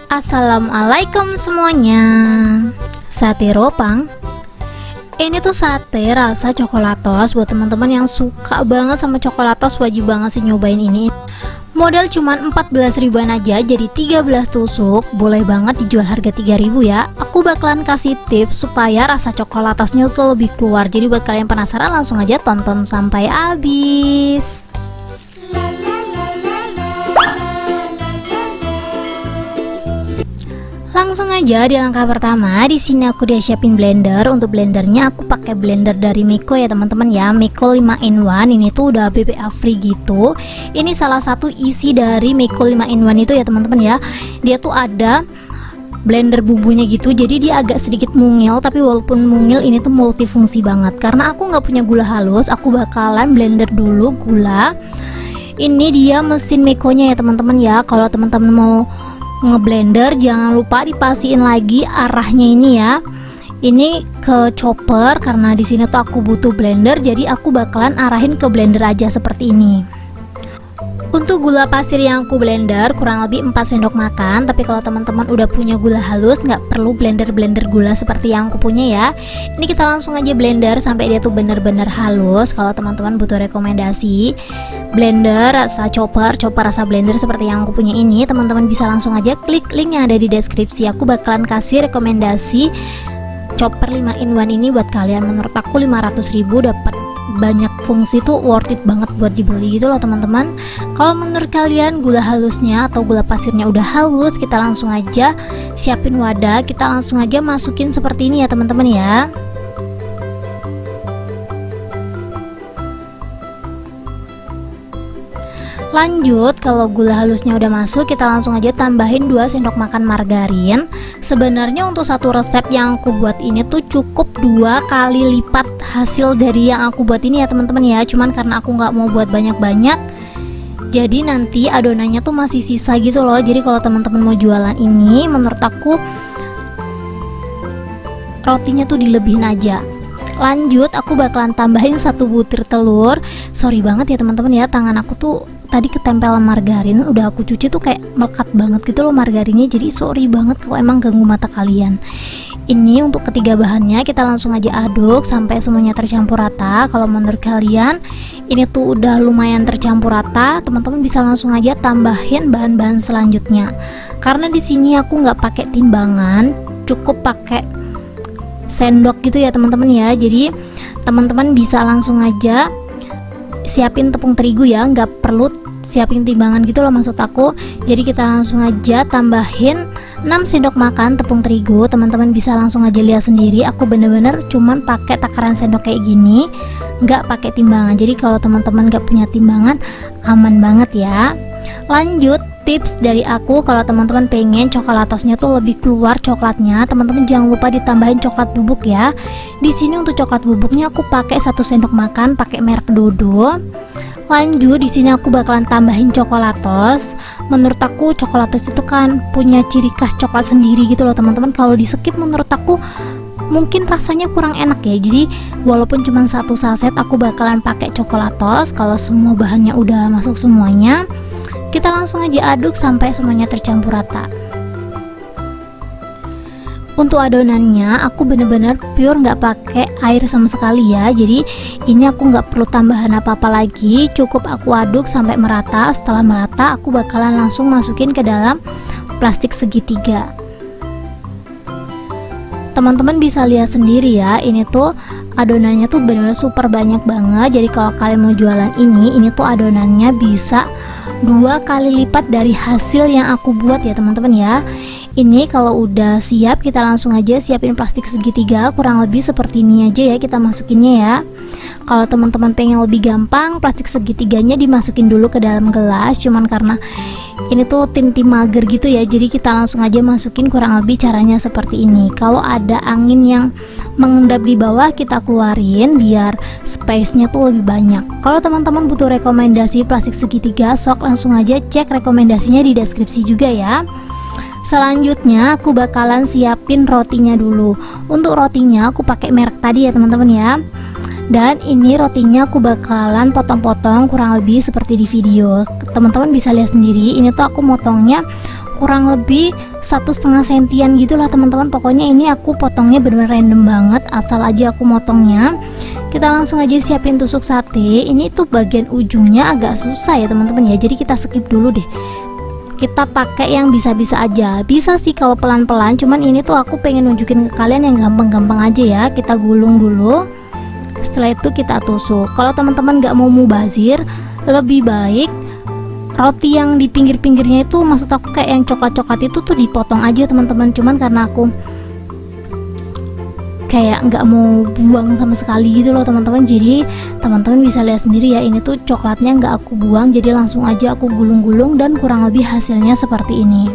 Assalamualaikum semuanya. Sate ropang. Ini tuh sate rasa coklatos. Buat teman-teman yang suka banget sama coklatos, wajib banget sih nyobain ini. Modal cuman 14 ribuan aja, jadi 13 tusuk. Boleh banget dijual harga 3.000 ya. Aku bakalan kasih tips supaya rasa coklatosnya tuh lebih keluar. Jadi buat kalian penasaran, langsung aja tonton sampai habis. Langsung aja di langkah pertama, di sini aku udah siapin blender. Untuk blendernya aku pakai blender dari Miko ya teman-teman ya, Miko 5-in-1. Ini tuh udah BPA free gitu. Ini salah satu isi dari Miko 5-in-1 itu ya teman-teman ya. Dia tuh ada blender bumbunya gitu, jadi dia agak sedikit mungil, tapi walaupun mungil ini tuh multifungsi banget. Karena aku nggak punya gula halus, aku bakalan blender dulu gula. Ini dia mesin Mikonya ya teman-teman ya. Kalau teman-teman mau ngeblender, jangan lupa dipastiin lagi arahnya ini ya. Ini ke chopper, karena di sini tuh aku butuh blender, jadi aku bakalan arahin ke blender aja seperti ini. Untuk gula pasir yang aku blender kurang lebih 4 sendok makan. Tapi kalau teman-teman udah punya gula halus, nggak perlu blender gula seperti yang aku punya ya. Ini kita langsung aja blender sampai dia tuh bener-bener halus. Kalau teman-teman butuh rekomendasi blender rasa chopper rasa blender seperti yang aku punya ini, teman-teman bisa langsung aja klik link yang ada di deskripsi. Aku bakalan kasih rekomendasi chopper 5-in-1 ini buat kalian. Menurut aku 500.000 dapat banyak fungsi, tuh worth it banget buat dibeli gitu loh teman-teman. Kalau menurut kalian gula halusnya atau gula pasirnya udah halus, kita langsung aja siapin wadah, kita langsung aja masukin seperti ini ya teman-teman ya. Lanjut, kalau gula halusnya udah masuk, kita langsung aja tambahin 2 sendok makan margarin. Sebenarnya untuk satu resep yang aku buat ini tuh cukup 2 kali lipat hasil dari yang aku buat ini ya teman-teman ya. Cuman karena aku nggak mau buat banyak-banyak, jadi nanti adonannya tuh masih sisa gitu loh. Jadi kalau teman-teman mau jualan ini, menurut aku rotinya tuh dilebihin aja. Lanjut, aku bakalan tambahin 1 butir telur. Sorry banget ya teman-teman ya, tangan aku tuh tadi ketempelan margarin, udah aku cuci tuh kayak melekat banget gitu loh margarinnya. Jadi sorry banget kalau emang ganggu mata kalian. Ini untuk ketiga bahannya, kita langsung aja aduk sampai semuanya tercampur rata. Kalau menurut kalian ini tuh udah lumayan tercampur rata, teman-teman bisa langsung aja tambahin bahan-bahan selanjutnya. Karena di sini aku nggak pakai timbangan, cukup pakai sendok gitu ya teman-teman ya. Jadi teman-teman bisa langsung aja siapin tepung terigu ya, nggak perlu siapin timbangan gitu loh maksud aku. Jadi kita langsung aja tambahin 6 sendok makan tepung terigu. Teman-teman bisa langsung aja lihat sendiri, aku bener-bener cuman pakai takaran sendok kayak gini, nggak pakai timbangan. Jadi kalau teman-teman nggak punya timbangan, aman banget ya. Lanjut, tips dari aku, kalau teman-teman pengen coklatosnya tuh lebih keluar coklatnya, teman-teman jangan lupa ditambahin coklat bubuk ya. Di sini untuk coklat bubuknya aku pakai 1 sendok makan, pakai merek Dodo. Lanjut, di sini aku bakalan tambahin coklatos. Menurut aku coklatos itu kan punya ciri khas coklat sendiri gitu loh teman-teman. Kalau di skip menurut aku mungkin rasanya kurang enak ya. Jadi walaupun cuma 1 saset, aku bakalan pakai coklatos. Kalau semua bahannya udah masuk semuanya, kita langsung aja aduk sampai semuanya tercampur rata. Untuk adonannya aku bener-bener pure nggak pakai air sama sekali ya. Jadi ini aku nggak perlu tambahan apa-apa lagi, cukup aku aduk sampai merata. Setelah merata, aku bakalan langsung masukin ke dalam plastik segitiga. Teman-teman bisa lihat sendiri ya, ini tuh adonannya tuh bener-bener super banyak banget. Jadi kalau kalian mau jualan ini tuh adonannya bisa 2 kali lipat dari hasil yang aku buat ya teman-teman ya. Ini kalau udah siap, kita langsung aja siapin plastik segitiga, kurang lebih seperti ini aja ya kita masukinnya ya. Kalau teman-teman pengen lebih gampang, plastik segitiganya dimasukin dulu ke dalam gelas. Cuman karena ini tuh tim mager gitu ya, jadi kita langsung aja masukin, kurang lebih caranya seperti ini. Kalau ada angin yang mengendap di bawah, kita keluarin biar space-nya tuh lebih banyak. Kalau teman-teman butuh rekomendasi plastik segitiga, sok langsung aja cek rekomendasinya di deskripsi juga ya. Selanjutnya aku bakalan siapin rotinya dulu. Untuk rotinya aku pakai merek tadi ya teman-teman ya. Dan ini rotinya aku bakalan potong-potong kurang lebih seperti di video. Teman-teman bisa lihat sendiri, ini tuh aku motongnya kurang lebih 1,5 sentian gitulah teman-teman. Pokoknya ini aku potongnya bener-bener random banget, asal aja aku motongnya. Kita langsung aja siapin tusuk sate. Ini tuh bagian ujungnya agak susah ya teman-teman ya, jadi kita skip dulu deh. Kita pakai yang bisa-bisa aja. Bisa sih kalau pelan-pelan, cuman ini tuh aku pengen nunjukin ke kalian yang gampang-gampang aja ya. Kita gulung dulu, setelah itu kita tusuk. Kalau teman-teman nggak mau mubazir, lebih baik roti yang di pinggir-pinggirnya itu, maksud aku kayak yang coklat-coklat itu tuh dipotong aja teman-teman. Cuman karena aku kayak nggak mau buang sama sekali gitu loh teman-teman, jadi teman-teman bisa lihat sendiri ya, ini tuh coklatnya nggak aku buang, jadi langsung aja aku gulung-gulung dan kurang lebih hasilnya seperti ini.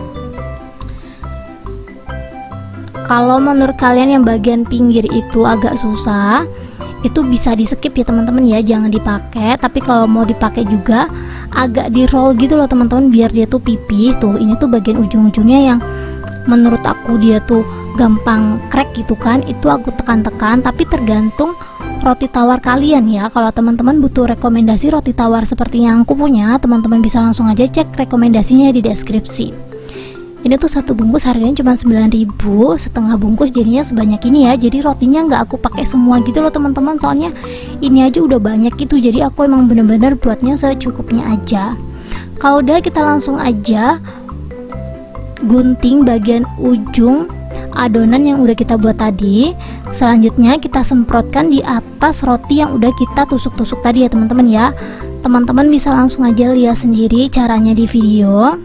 Kalau menurut kalian yang bagian pinggir itu agak susah, itu bisa di skip ya teman-teman ya, jangan dipakai. Tapi kalau mau dipakai juga agak di roll gitu loh teman-teman, biar dia tuh pipih. Tuh ini tuh bagian ujung-ujungnya yang menurut aku dia tuh gampang crack gitu kan, itu aku tekan-tekan. Tapi tergantung roti tawar kalian ya. Kalau teman-teman butuh rekomendasi roti tawar seperti yang aku punya, teman-teman bisa langsung aja cek rekomendasinya di deskripsi. Ini tuh satu bungkus harganya cuma 9.000, setengah bungkus jadinya sebanyak ini ya. Jadi rotinya nggak aku pakai semua gitu loh teman-teman, soalnya ini aja udah banyak gitu, jadi aku emang bener-bener buatnya secukupnya aja. Kalau udah, kita langsung aja gunting bagian ujung adonan yang udah kita buat tadi. Selanjutnya kita semprotkan di atas roti yang udah kita tusuk-tusuk tadi ya teman-teman ya. Teman-teman bisa langsung aja lihat sendiri caranya di video.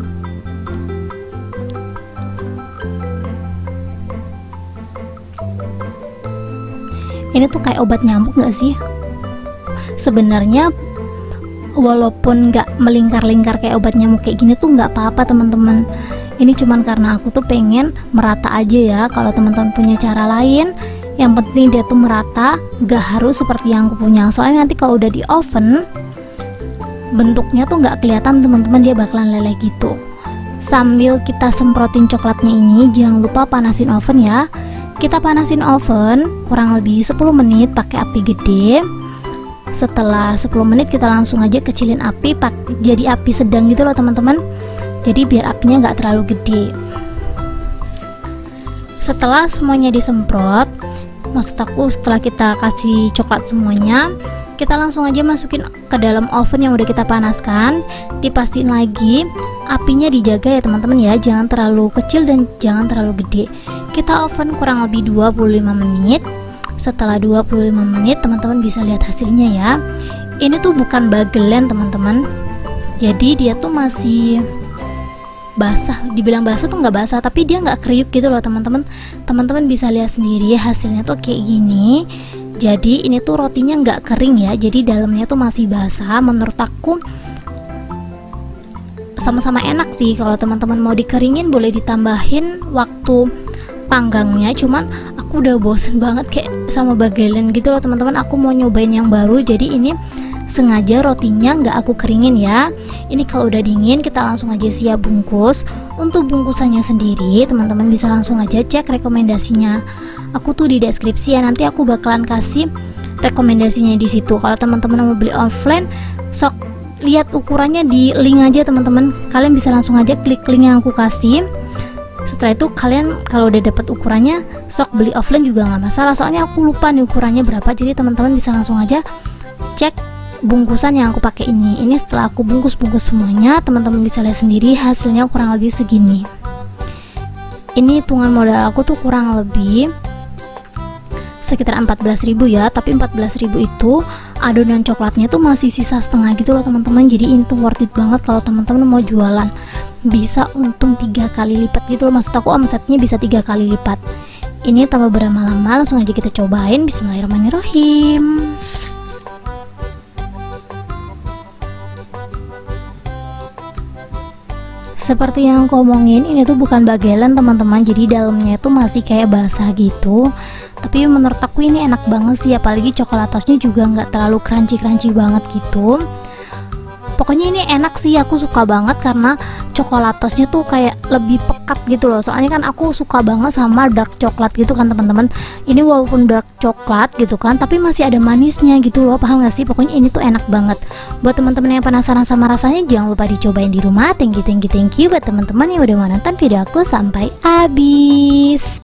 Ini tuh kayak obat nyamuk gak sih? Sebenarnya walaupun nggak melingkar-lingkar kayak obat nyamuk kayak gini tuh nggak apa-apa teman-teman. Ini cuman karena aku tuh pengen merata aja ya. Kalau teman-teman punya cara lain, yang penting dia tuh merata, gak harus seperti yang aku punya. Soalnya nanti kalau udah di oven, bentuknya tuh nggak kelihatan teman-teman, dia bakalan leleh gitu. Sambil kita semprotin coklatnya ini, jangan lupa panasin oven ya. Kita panasin oven kurang lebih 10 menit pakai api gede. Setelah 10 menit kita langsung aja kecilin api, jadi api sedang gitu loh teman-teman. Jadi biar apinya nggak terlalu gede. Setelah semuanya disemprot, maksud aku setelah kita kasih coklat semuanya, kita langsung aja masukin ke dalam oven yang udah kita panaskan. Dipastiin lagi apinya dijaga ya teman-teman ya, jangan terlalu kecil dan jangan terlalu gede. Kita oven kurang lebih 25 menit. Setelah 25 menit teman-teman bisa lihat hasilnya ya. Ini tuh bukan bagelen teman-teman, jadi dia tuh masih basah. Dibilang basah tuh nggak basah, tapi dia nggak kriuk gitu loh teman-teman. Teman-teman bisa lihat sendiri hasilnya tuh kayak gini. Jadi ini tuh rotinya nggak kering ya, jadi dalamnya tuh masih basah. Menurut aku sama-sama enak sih. Kalau teman-teman mau dikeringin boleh ditambahin waktu panggangnya, cuman aku udah bosen banget kayak sama bagelen gitu loh teman-teman. Aku mau nyobain yang baru, jadi ini sengaja rotinya nggak aku keringin ya. Ini kalau udah dingin kita langsung aja siap bungkus. Untuk bungkusannya sendiri teman-teman bisa langsung aja cek rekomendasinya aku tuh di deskripsi ya. Nanti aku bakalan kasih rekomendasinya di situ. Kalau teman-teman mau beli offline, sok lihat ukurannya di link aja teman-teman. Kalian bisa langsung aja klik link yang aku kasih. Setelah itu kalian kalau udah dapat ukurannya, sok beli offline juga nggak masalah. Soalnya aku lupa nih ukurannya berapa, jadi teman-teman bisa langsung aja cek bungkusan yang aku pakai ini. Ini setelah aku bungkus semuanya, teman-teman bisa lihat sendiri hasilnya kurang lebih segini. Ini hitungan modal aku tuh kurang lebih sekitar 14.000 ya, tapi 14.000 itu adonan coklatnya tuh masih sisa setengah gitu loh teman-teman. Jadi ini tuh worth it banget kalau teman-teman mau jualan, bisa untung 3 kali lipat gitu loh. Maksud aku omsetnya bisa 3 kali lipat. Ini tambah berlama-lama, langsung aja kita cobain. Bismillahirrahmanirrahim. Seperti yang aku omongin, ini tuh bukan bagelen teman-teman, jadi dalamnya itu masih kayak basah gitu. Tapi menurut aku ini enak banget sih, apalagi coklatosnya juga nggak terlalu crunchy banget gitu. Pokoknya ini enak sih, aku suka banget karena coklatosnya tuh kayak lebih pekat gitu loh. Soalnya kan aku suka banget sama dark coklat gitu kan teman-teman. Ini walaupun dark coklat gitu kan, tapi masih ada manisnya gitu loh, paham gak sih? Pokoknya ini tuh enak banget. Buat teman-teman yang penasaran sama rasanya, jangan lupa dicobain di rumah. Thank you buat teman-teman yang udah mau nonton video aku sampai habis.